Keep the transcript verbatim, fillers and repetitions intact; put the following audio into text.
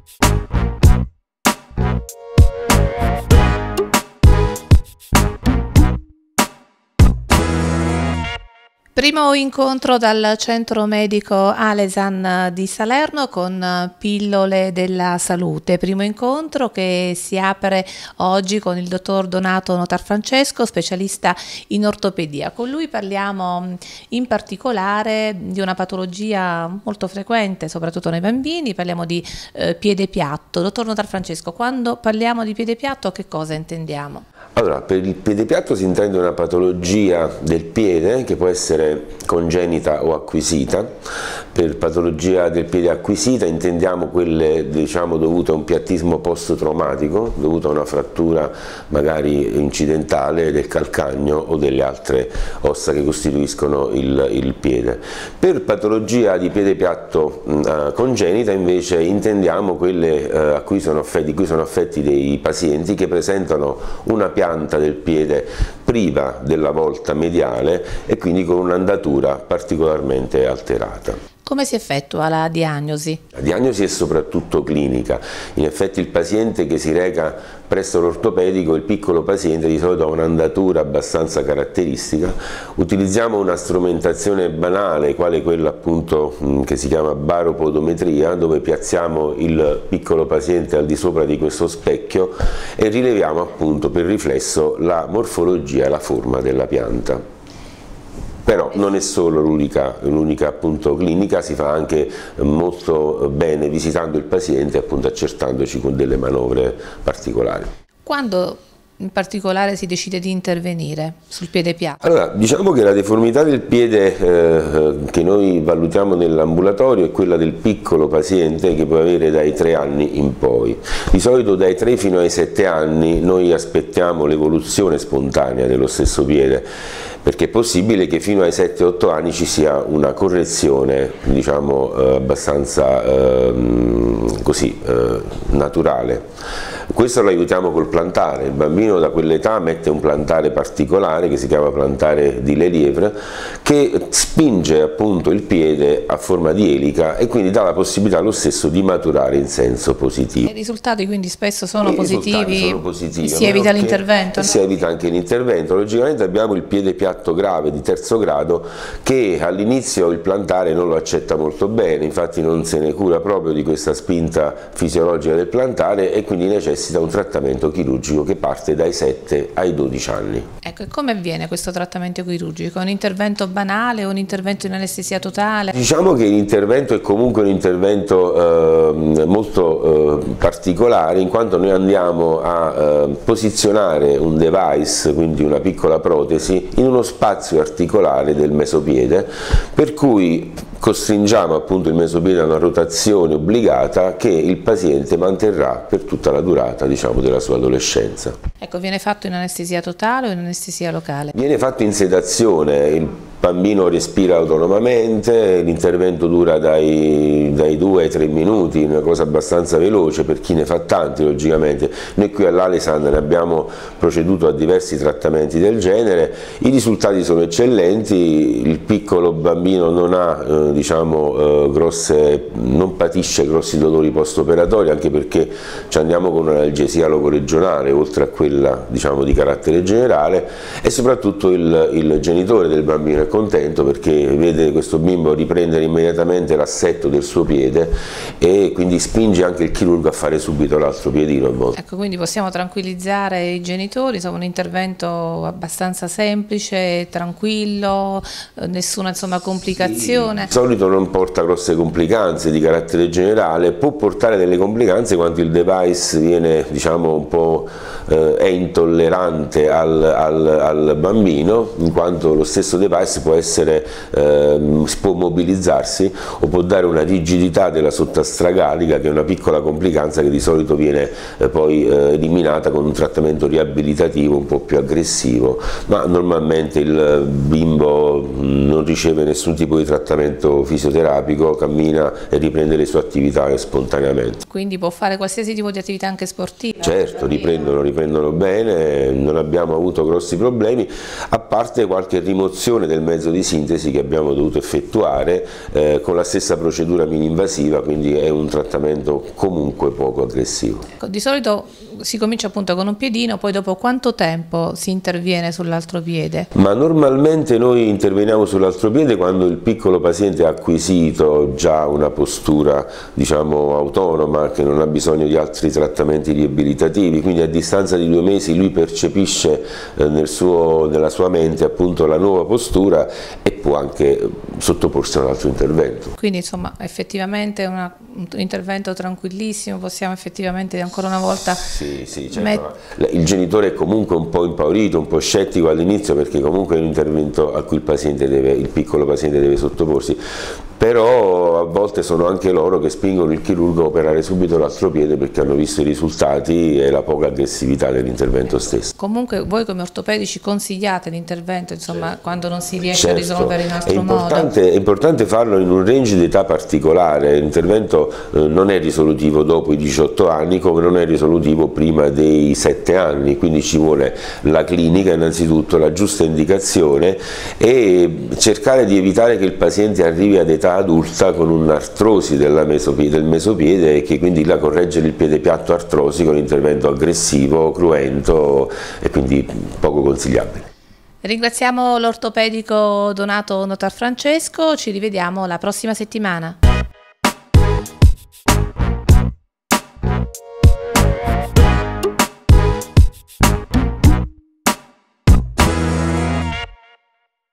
Primo incontro dal centro medico Alesan di Salerno con Pillole della Salute. Primo incontro che si apre oggi con il dottor Donato Notarfrancesco, specialista in ortopedia. Con lui parliamo in particolare di una patologia molto frequente, soprattutto nei bambini, parliamo di eh, piede piatto. Dottor Notarfrancesco, quando parliamo di piede piatto che cosa intendiamo? Allora, per il piede piatto si intende una patologia del piede che può essere congenita o acquisita. Per patologia del piede acquisita intendiamo quelle, diciamo, dovute a un piattismo post-traumatico, dovuto a una frattura magari incidentale del calcagno o delle altre ossa che costituiscono il, il piede. Per patologia di piede piatto mh, congenita invece intendiamo quelle uh, a cui sono affetti, di cui sono affetti dei pazienti che presentano una pianta del piede priva della volta mediale e quindi con un'andatura particolarmente alterata. Come si effettua la diagnosi? La diagnosi è soprattutto clinica. In effetti il paziente che si reca presso l'ortopedico, il piccolo paziente di solito ha un'andatura abbastanza caratteristica. Utilizziamo una strumentazione banale, quale quella appunto che si chiama baropodometria, dove piazziamo il piccolo paziente al di sopra di questo specchio e rileviamo appunto per riflesso la morfologia e la forma della pianta. Però non è solo l'unica appunto clinica, si fa anche molto bene visitando il paziente, appunto accertandoci con delle manovre particolari. Quando in particolare si decide di intervenire sul piede piatto? Allora, diciamo che la deformità del piede eh, che noi valutiamo nell'ambulatorio è quella del piccolo paziente che può avere dai tre anni in poi. Di solito dai tre fino ai sette anni noi aspettiamo l'evoluzione spontanea dello stesso piede, perché è possibile che fino ai sette otto anni ci sia una correzione, diciamo, eh, abbastanza eh, così, eh, naturale. Questo lo aiutiamo col plantare. Il bambino da quell'età mette un plantare particolare che si chiama plantare di Lelièvre, che spinge appunto il piede a forma di elica e quindi dà la possibilità allo stesso di maturare in senso positivo. I risultati quindi spesso sono, positivi, sono positivi, si evita l'intervento? No? Si evita anche l'intervento. Logicamente abbiamo il piede piatto grave di terzo grado che all'inizio il plantare non lo accetta molto bene, infatti non se ne cura proprio di questa spinta fisiologica del plantare e quindi necessita un trattamento chirurgico che parte dai sette ai dodici anni. Ecco, e come avviene questo trattamento chirurgico? Un intervento banale o un intervento in anestesia totale? Diciamo che l'intervento è comunque un intervento eh, molto eh, particolare, in quanto noi andiamo a eh, posizionare un device, quindi una piccola protesi, in uno spazio articolare del mesopiede, per cui costringiamo appunto il mesopiede a una rotazione obbligata che il paziente manterrà per tutta la durata, diciamo, della sua adolescenza. Ecco, viene fatto in anestesia totale o in anestesia locale? Viene fatto in sedazione, il bambino respira autonomamente, l'intervento dura dai, dai due ai tre minuti, una cosa abbastanza veloce per chi ne fa tanti logicamente. Noi qui all'Alesan ne abbiamo proceduto a diversi trattamenti del genere, i risultati sono eccellenti, il piccolo bambino non ha eh, diciamo, eh, grosse, non patisce grossi dolori post-operatori, anche perché ci andiamo con un'analgesia locoregionale oltre a quella, diciamo, di carattere generale, e soprattutto il, il genitore del bambino è contento perché vede questo bimbo riprendere immediatamente l'assetto del suo piede e quindi spinge anche il chirurgo a fare subito l'altro piedino a volte. Ecco, quindi possiamo tranquillizzare i genitori, insomma un intervento abbastanza semplice, tranquillo, nessuna insomma complicazione. Sì, di solito non porta grosse complicanze di carattere generale, può portare delle complicanze quando il device viene, diciamo, un po' eh, è intollerante al, al, al bambino, in quanto lo stesso device può essere, eh, può mobilizzarsi o può dare una rigidità della sottoastragalica, che è una piccola complicanza che di solito viene eh, poi eh, eliminata con un trattamento riabilitativo un po' più aggressivo, ma normalmente il bimbo non riceve nessun tipo di trattamento fisioterapico, cammina e riprende le sue attività spontaneamente. Quindi può fare qualsiasi tipo di attività anche sportiva? Certo, riprendono, riprendono bene, non abbiamo avuto grossi problemi, a parte qualche rimozione del mezzo di sintesi che abbiamo dovuto effettuare eh, con la stessa procedura mini-invasiva aggressiva, quindi è un trattamento comunque poco aggressivo. Di solito si comincia appunto con un piedino, poi dopo quanto tempo si interviene sull'altro piede? Ma normalmente noi interveniamo sull'altro piede quando il piccolo paziente ha acquisito già una postura, diciamo, autonoma, che non ha bisogno di altri trattamenti riabilitativi, quindi a distanza di due mesi lui percepisce eh, nel suo, nella sua mente appunto la nuova postura e può anche sottoporsi a un altro intervento. Quindi insomma effettivamente una, un intervento tranquillissimo, possiamo effettivamente ancora una volta... Sì, sì, certo. Il genitore è comunque un po' impaurito, un po' scettico all'inizio, perché comunque è un intervento a cui il paziente deve, il piccolo paziente deve sottoporsi, però a volte sono anche loro che spingono il chirurgo a operare subito l'altro piede perché hanno visto i risultati e la poca aggressività dell'intervento stesso. Comunque voi come ortopedici consigliate l'intervento, insomma, certo, quando non si riesce certo. a risolvere in altro è importante, modo? È importante farlo in un range di età particolare, l'intervento eh, non è risolutivo dopo i diciotto anni come non è risolutivo prima dei sette anni, quindi ci vuole la clinica innanzitutto, la giusta indicazione e cercare di evitare che il paziente arrivi ad età adulta con un'artrosi del mesopiede e che quindi la correggere il piede piatto artrosico è un intervento aggressivo, cruento e quindi poco consigliabile. Ringraziamo l'ortopedico Donato Notarfrancesco, ci rivediamo la prossima settimana.